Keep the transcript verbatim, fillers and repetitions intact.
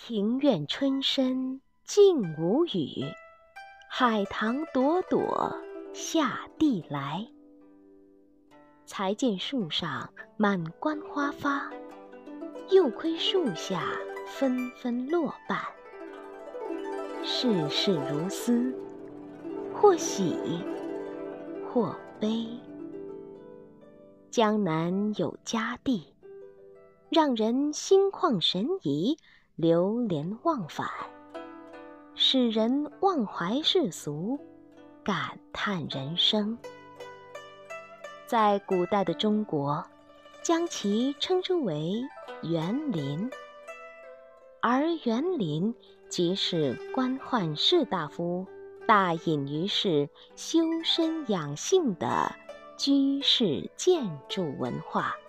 庭院春深竟无语，海棠朵朵下地来。才见树上满冠花发，又窥树下纷纷落瓣。世事如斯，或喜或悲。江南有佳地，让人心旷神怡，流连忘返，使人忘怀世俗，感叹人生。在古代的中国，将其称之为园林，而园林即是官宦士大夫大隐于世、修身养性的居室建筑文化。